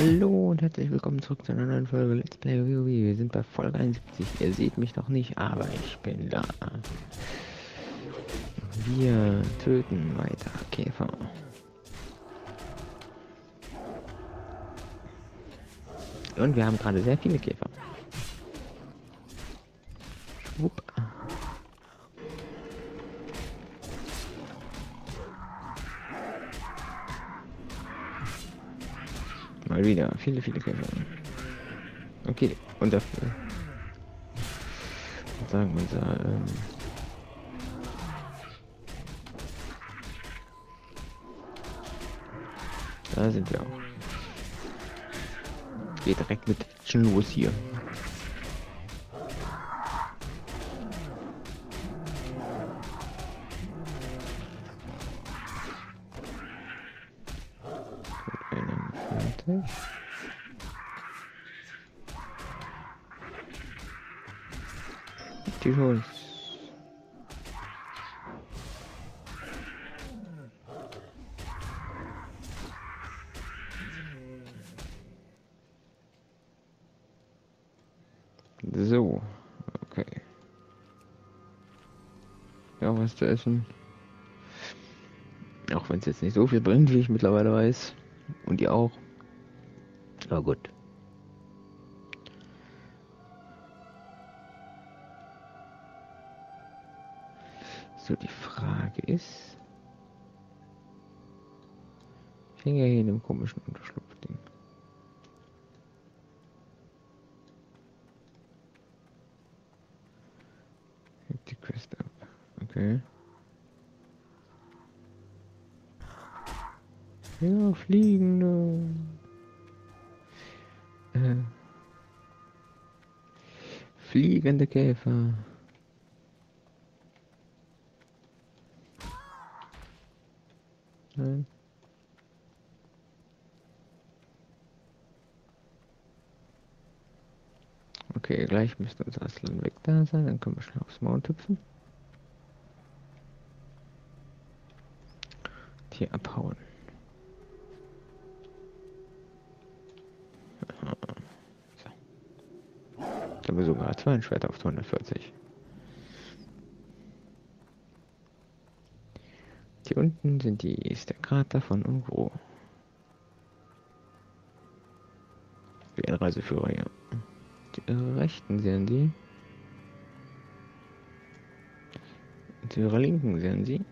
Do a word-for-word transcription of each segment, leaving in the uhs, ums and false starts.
Hallo und herzlich willkommen zurück zu einer neuen Folge Let's Play WoW. Wir sind bei Folge einundsiebzig. Ihr seht mich noch nicht, aber ich bin da. Wir töten weiter Käfer. Und wir haben gerade sehr viele Käfer. Schwupp. Mal wieder viele, viele Käfer. Okay, und dafür sagen wir unser, ähm, da sind wir auch. Geht direkt mit Action los hier. Fertig. Die Schuss. So, okay. Ja, was zu essen. Auch wenn es jetzt nicht so viel bringt, wie ich mittlerweile weiß. Und ihr auch. Aber gut. So, die Frage ist... Ich hänge ja hier in einem komischen Unterschlupfding. Hebt die Quest ab. Okay. Ja, fliegende. Äh, fliegende Käfer. Nein. Okay, gleich müsste unser Aslan weg da sein. Dann können wir schnell aufs Maul hüpfen. Und hier abhauen. So. Da haben wir sogar zwei Schwerter auf zweihundertvierzig. Hier unten sind die, ist der Krater von Ungro. Wie ein Reiseführer hier. Die rechten sehen Sie. Zu Ihrer linken sehen Sie.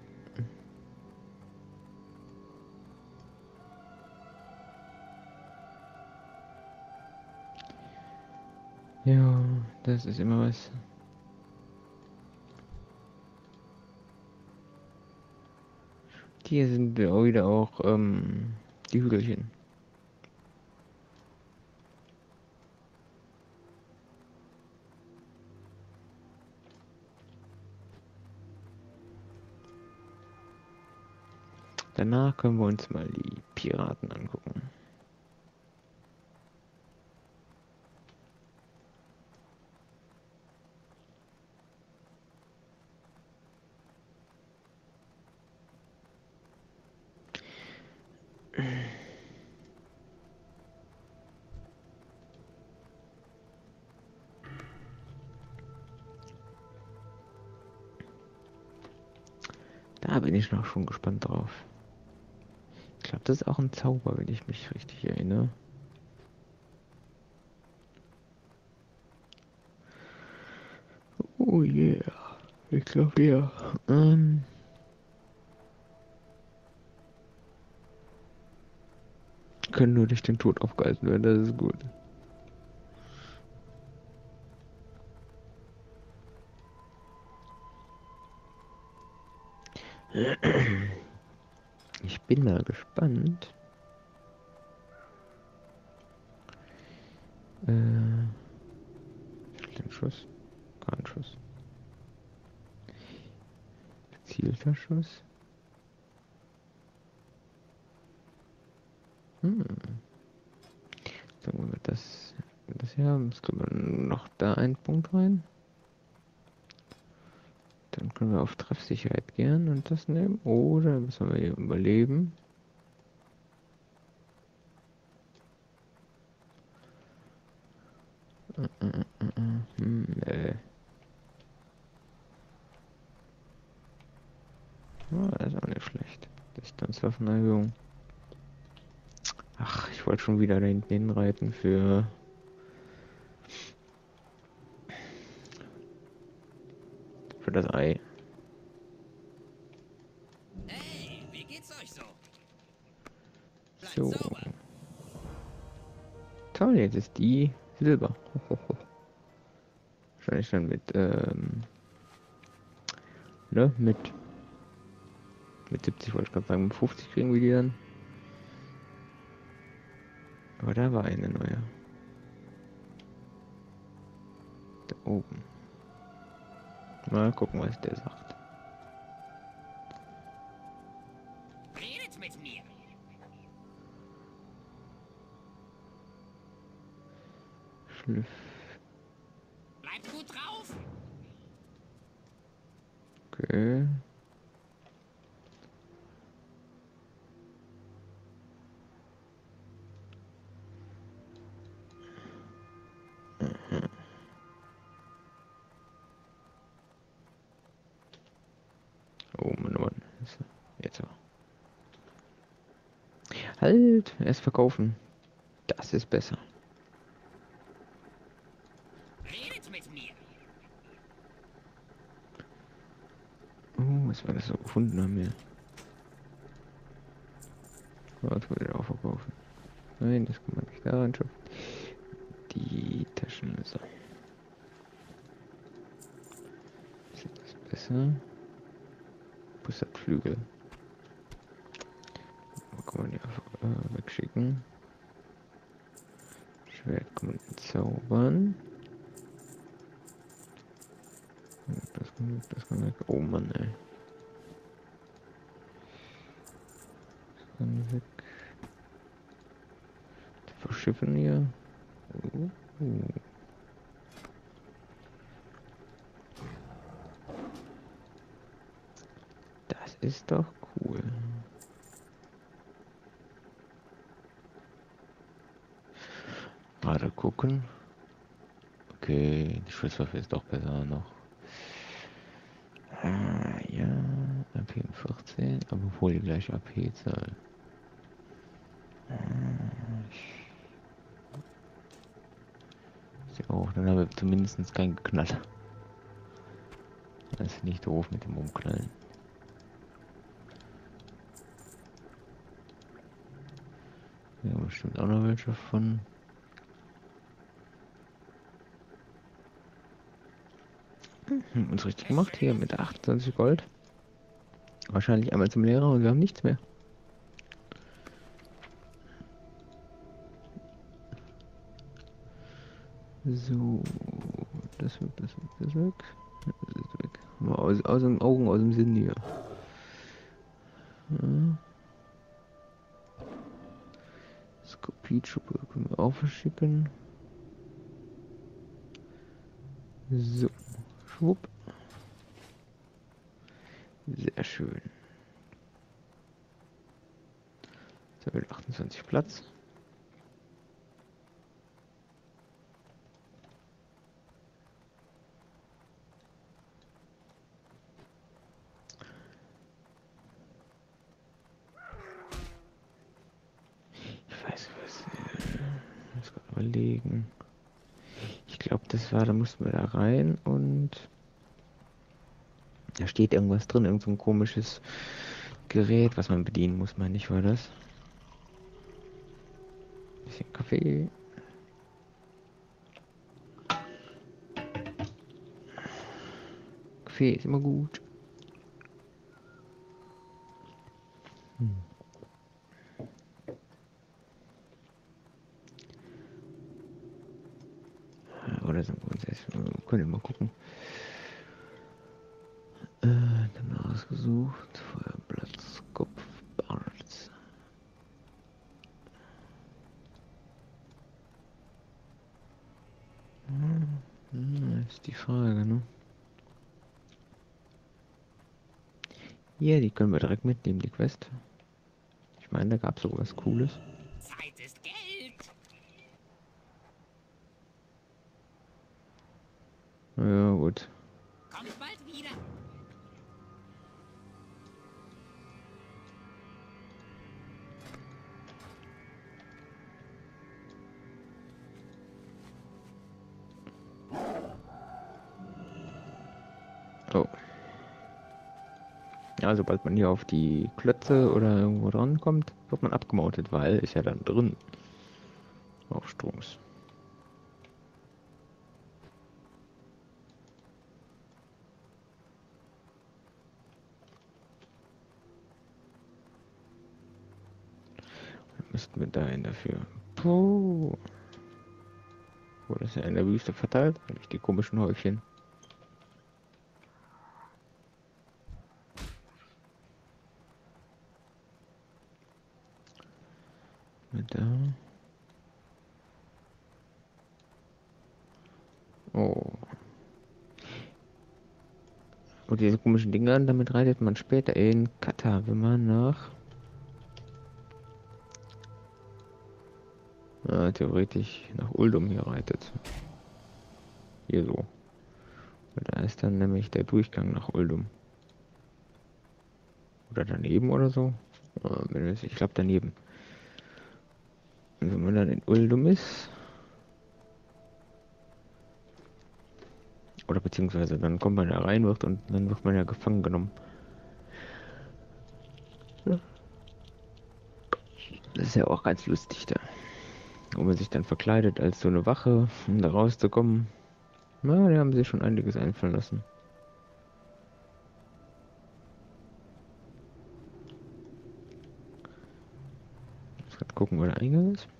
Ja, das ist immer was. Hier sind wir auch wieder auch ähm, die Hügelchen. Danach können wir uns mal die Piraten angucken. Da bin ich noch schon gespannt drauf. Ich glaube, das ist auch ein Zauber, wenn ich mich richtig erinnere. Oh yeah. Ich glaube ja. Ähm. Können nur durch den Tod aufgehalten werden, das ist gut. Ich bin mal gespannt. Äh, den Schuss. Kein Schuss. Gezielter Schuss. Hm. Sagen wir mal das, das hier haben. Jetzt können wir noch da einen Punkt rein. Dann können wir auf Treffsicherheit gehen und das nehmen. Oder müssen wir hier überleben. Schusswaffenerhöhung. Ach, ich wollte schon wieder da hinten hinreiten für... für das Ei. Hey, wie geht's euch so? Bleibt So. sauber. Toll, jetzt ist die Silber. Wahrscheinlich dann mit, ähm... ne, mit... mit siebzig wollte ich gerade sagen, mit fünfzig kriegen wir die dann. Aber da war eine neue. Da oben. Mal gucken, was der sagt. Redet mit mir. Schlüff. Bleibt gut drauf. Okay. Oh Mann, oh Mann. Jetzt aber. Halt! Erst verkaufen. Das ist besser. Redet mit mir. Oh, was war das so gefunden haben wir? Was wollte ich auch verkaufen? Nein, das kann man nicht daran schaffen. Die Taschenmesser. Ist das besser? Bus hat Flügel. Kann man die einfach äh, wegschicken. Schwert kann man zaubern. Das kann weg, das kann weg. Oh Mann, ey. Das kann weg. Die verschiffen hier. Uh, uh. Das ist doch cool. Gerade gucken. Okay, die Schusswaffe ist doch besser noch. Ah, ja, A P vierzehn, aber obwohl die gleiche A P-Zahl. Ist ja auch, dann haben wir zumindest keinen Knaller. Das ist nicht doof mit dem Umknallen. Ja, bestimmt auch noch welche von. Hm, uns richtig gemacht hier mit achtundzwanzig Gold. Wahrscheinlich einmal zum Lehrer und wir haben nichts mehr. So, das weg, das weg, das weg. Das ist weg. Mal aus, aus den Augen, aus dem Sinn hier. Ja. Skopietschuppe können wir auch verschicken. So, schwupp. Sehr schön. Da wird achtundzwanzig Platz. Ich weiß was. Ich muss gerade überlegen. Ich glaube, das war, da mussten wir da rein und da steht irgendwas drin, irgend so ein komisches Gerät, was man bedienen muss, meine ich, war das. Bisschen Kaffee. Kaffee ist immer gut. Hm. Oder sind wir uns erst, können wir mal gucken. Äh, dann ausgesucht. Feuerplatz, Kopf, Barts. Hm, hm, ist die Frage, ne? Ja, die können wir direkt mitnehmen, die Quest. Ich meine, da gab es sogar was Cooles. Zeit ist Geld. Ja, gut. Kommt bald wieder. Oh. Ja, sobald man hier auf die Klötze oder irgendwo dran kommt, wird man abgemautet, weil ist ja dann drin. Auf Stroms. Dann müssten wir dahin dafür. Puh. Wurde es ja in der Wüste verteilt, nämlich die komischen Häufchen. Mit da. Oh. Und diese komischen Dinger, damit reitet man später in Katar, wenn man nach. Ja, theoretisch nach Uldum hier reitet. Hier so. Und da ist dann nämlich der Durchgang nach Uldum. Oder daneben oder so. Ich glaube daneben. Und wenn man dann in Uldum ist. Oder beziehungsweise dann kommt man da rein wird und dann wird man ja gefangen genommen. Ja. Das ist ja auch ganz lustig da. Wo man sich dann verkleidet als so eine Wache, um da rauszukommen. Na, die haben sich schon einiges einfallen lassen. Ich muss gucken, wo der Eingang ist.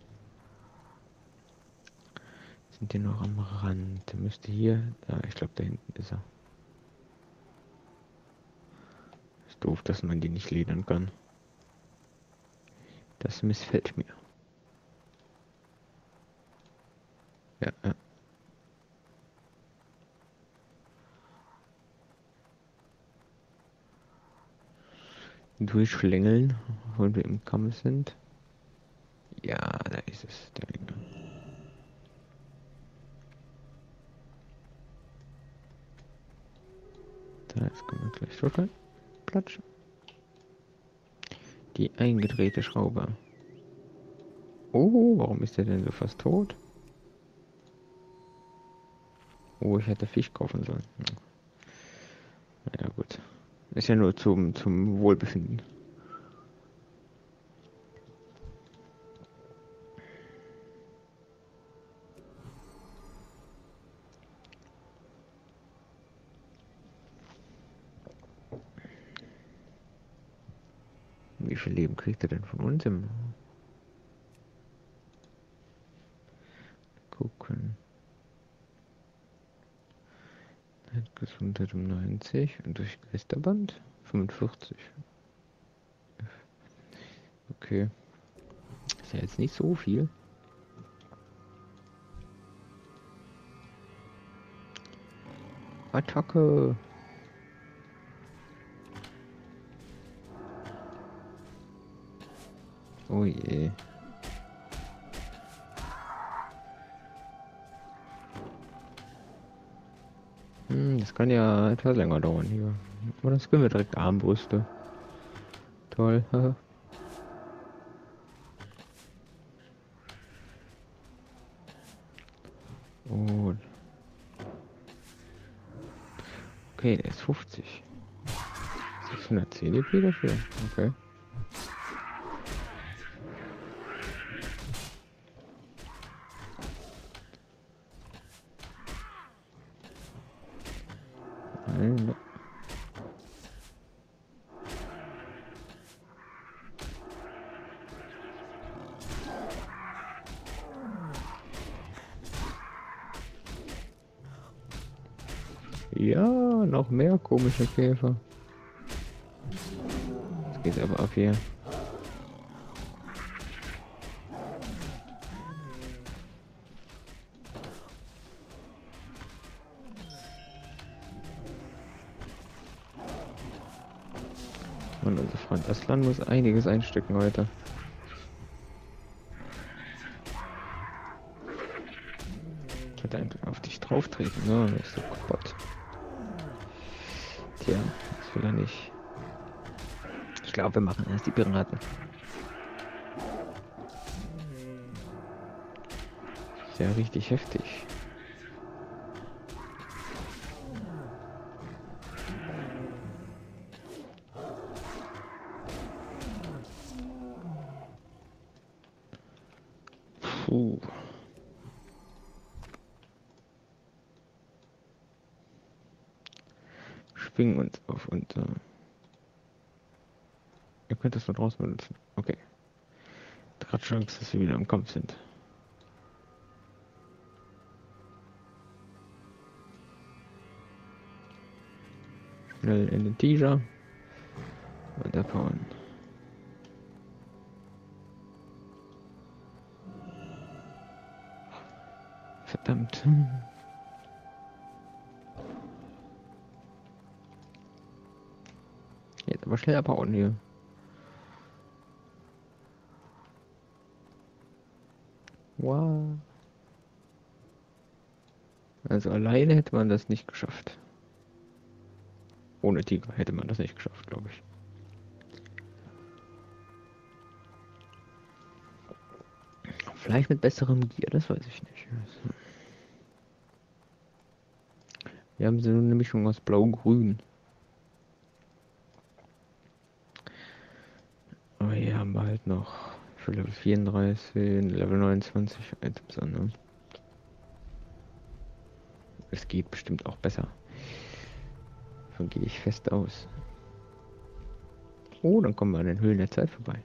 Sind die noch am Rand? Der müsste hier. Ja, ich glaube, da hinten ist er. Ist doof, dass man die nicht ledern kann. Das missfällt mir. Ja, ja. Durchschlängeln, wo wir im Kampf sind. Ja, da ist es, der Eingang. Da ist, können wir gleich runter. Platsch. Die eingedrehte Schraube. Oh, warum ist der denn so fast tot? Oh, ich hätte Fisch kaufen sollen. Hm. Na ja, gut. Ist ja nur zum, zum Wohlbefinden. Wie viel Leben kriegt er denn von uns im... Gucken. Gesundheit um neunzig und durch Geisterband fünfundvierzig. Okay. Ist ja jetzt nicht so viel. Attacke! Oh je. Hm, das kann ja etwas länger dauern hier. Aber das können wir direkt Armbrüste. Toll. Oh. Okay, der ist fünfzig. sechshundert C D P dafür. Okay. Nein, ja, noch mehr komische Käfer. Jetzt geht's aber ab hier. Und unser Freund Aslan muss einiges einstecken heute. Ich hätte einfach auf dich drauf treten, ne? Das ist so kaputt. Tja, das will er nicht. Ich glaube, wir machen erst die Piraten. Ist ja richtig heftig. Uh. Schwingen uns auf unser... Ihr könnt das von draußen benutzen. Okay. Gerade Chance, dass wir wieder im Kampf sind. Schnell in den Teaser. Und abhauen. Verdammt. Jetzt aber schnell abhauen hier. Wow. Also alleine hätte man das nicht geschafft. Ohne Tiger hätte man das nicht geschafft, glaube ich. Vielleicht mit besserem Gear, das weiß ich nicht. Wir haben so eine Mischung aus Blau-Grün. Aber hier haben wir halt noch für Level vierunddreißig, Level neunundzwanzig Items an, ne? Es geht bestimmt auch besser. Davon gehe ich fest aus. Oh, dann kommen wir an den Höhlen der Zeit vorbei.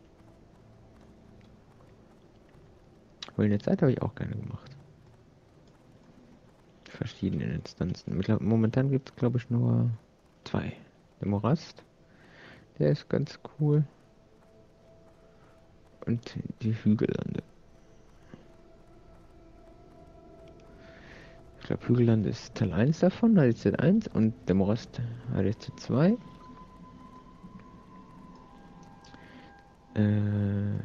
Höhlen der Zeit habe ich auch gerne gemacht. Verschiedene Instanzen. Mittler momentan gibt es, glaube ich, nur zwei. Der Morast, der ist ganz cool. Und die Hügellande. Ich glaube, Hügellande ist Teil eins davon, H D Z eins, und der Morast H D Z zwei. Äh,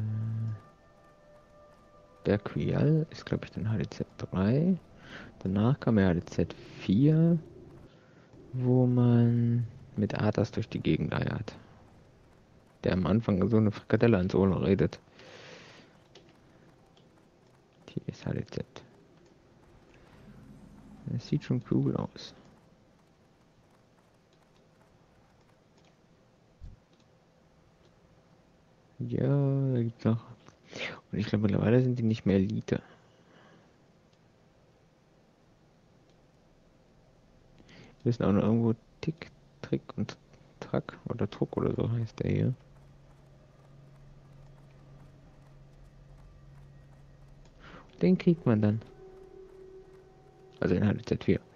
der Quial ist, glaube ich, dann H D Z drei. Danach kam ja H D Z vier, wo man mit Arthas durch die Gegend eiert. Der am Anfang so eine Frikadelle ans Ohr redet. Hier ist H D Z. Das sieht schon cool aus. Ja, da gibt's noch. Und ich glaube, mittlerweile sind die nicht mehr Elite. Wir wissen auch noch irgendwo Tick, Trick und Track oder Druck oder so heißt der hier. Den kriegt man dann. Also in H D Z vier.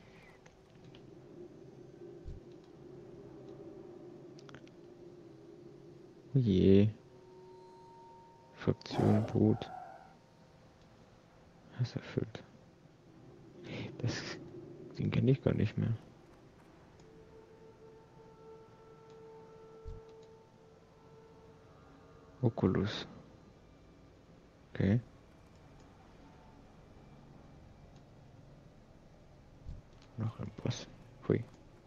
Oh je. Fraktion tot. Das erfüllt. Das, den kenne ich gar nicht mehr. Oculus. Okay. Noch ein Boss. Hui.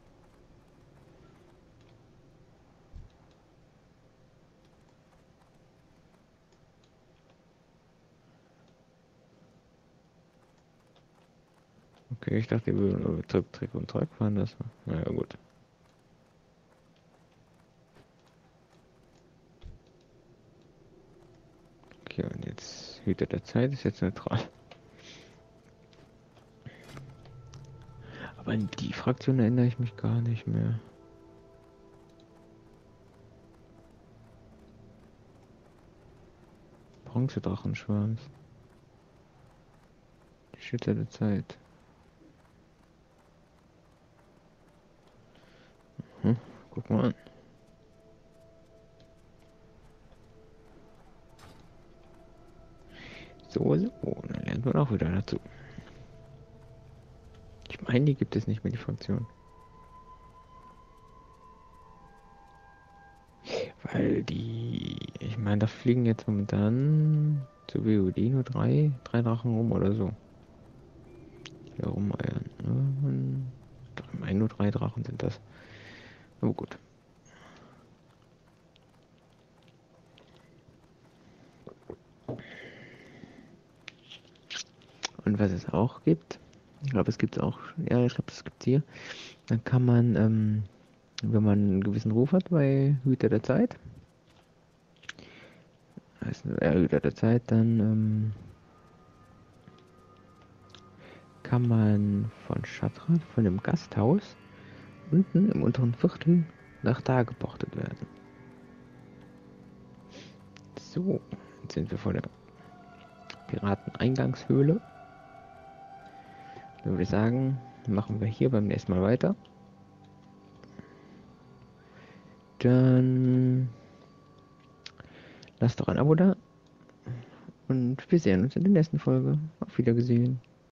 Okay, ich dachte, wir würden Trick, Trick und Track fahren lassen. Naja, gut. Okay, und jetzt Hüter der Zeit ist jetzt neutral. Aber an die Fraktion erinnere ich mich gar nicht mehr. Bronzedrachenschwarms. Die Schützer der Zeit. Hm, guck mal an. So, so. Dann lernt man auch wieder dazu. Ich meine, die gibt es nicht mehr, die Fraktion. Weil die... Ich meine, da fliegen jetzt momentan zu W O D nur drei, drei Drachen rum oder so. Hier rumeiern. Ne? Ich meine, nur drei Drachen sind das. Aber gut. Und was es auch gibt, ich glaube, es gibt es auch, ja, ich glaube, das gibt es hier. Dann kann man, ähm, wenn man einen gewissen Ruf hat bei Hüter der Zeit, heißt eröderte Zeit, dann ähm, kann man von Shattrath, von dem Gasthaus, unten im unteren Viertel nach da geportet werden. So, jetzt sind wir vor der Pirateneingangshöhle. Dann würde ich sagen, machen wir hier beim nächsten Mal weiter. Dann lasst doch ein Abo da und wir sehen uns in der nächsten Folge. Auf Wiedersehen.